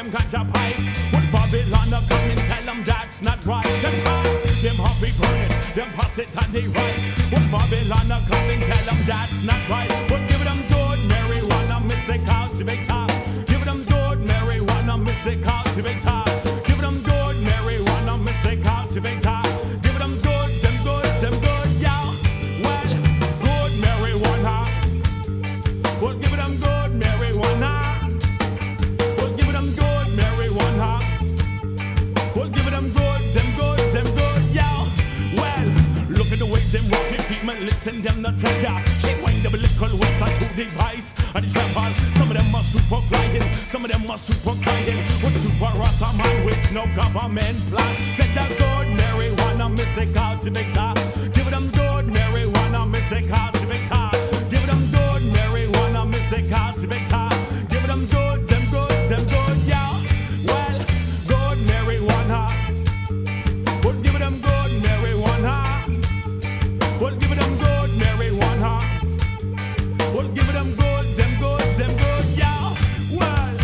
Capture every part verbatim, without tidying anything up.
them ganja pipe. When Babylon a come and tell them that's not right. Them them happy burn it, them pass it and they right. When Babylon a come and tell them that's not right. But give them good marijuana, miss it cultivator. Give them good marijuana, miss it cultivator. Give them good marijuana, miss it cultivator. Give them good, them good, them good, yeah. Well, good marijuana. Well, give them good marijuana. Well, give them good marijuana. Well, give them good, them good, them good, yeah. Well, look at the way them rock me feet, man, listen them not take ya. She wind up a little ways on two device and the trap on. Some of them are super flying, some of them are super crying. With super rasta man with no government plan. Said that good marijuana, miss it cultivator. Give them good marijuana, miss it cultivator. Give them good marijuana, miss it cultivator. Give them good, them good, them good, yeah. Well, good marijuana. Well, give them good marijuana. Well, give them good marijuana. Well, give them good, them good, them good, yeah. Well.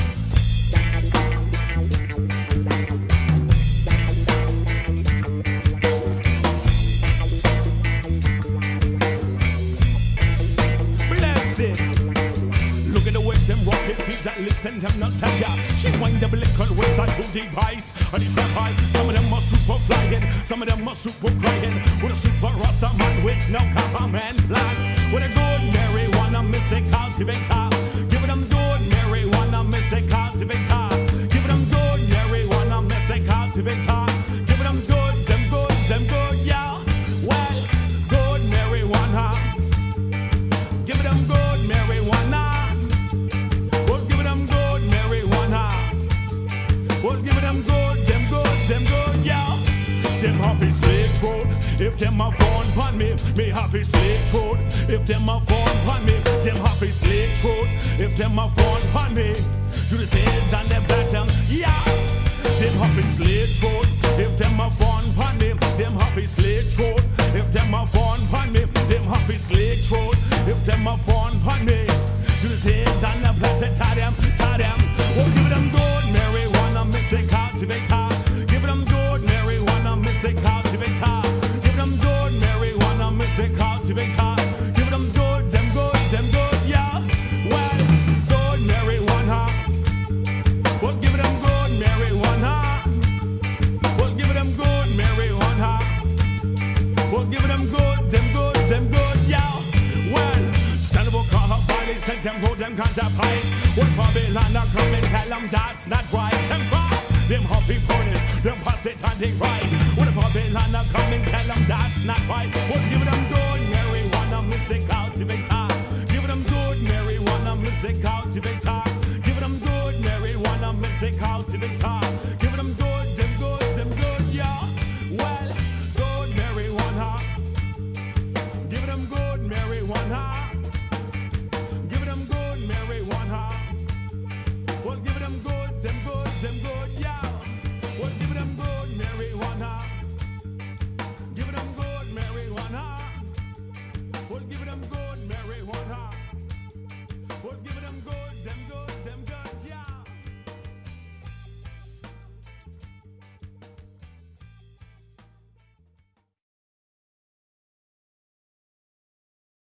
Bless it. Look at the way them rock it, feet that listen them not tell ya. She wind up a little ways on two device and it's rap high. Some of them are super flying, some of them are super crying. With a super rasta man with no government plan. With a good marijuana, miss it cultivator. Give them good marijuana, miss it cultivator. Give them good marijuana, miss it cultivator. Give them good, them good, them good, yeah. Well, good marijuana. Give them good marijuana. Well, give them good marijuana. Well, give them good, them good, them good, yeah. Them happy slave throat. If them a phone pon me, me happy slave throat. If them a phone pon me, them happy slave throat. If them a phone pon me, to the heads and the bottom, yeah. Them happy slave throat. If them a phone pon me, them happy slave throat. If them a phone pon me, them happy slave throat. If them a phone pon me, to the heads and the bottom, tie them, tie them. Oh, give them good marijuana, miss it cultivator. Give them good marijuana, miss it cultivator. Give them good marijuana, miss it cultivator. Give them good, them good, them good, yeah. Well, good marijuana. Well, give them good marijuana. Well, give them good marijuana. Well, give them good, them good, them good, yeah. Well, stand up, call up, violence, and them go, them ganja pipe. When Babylon a come and tell them that's not right. Them cry, them happy ponies, them pass it and they right. When Babylon a come and tell them that's not right.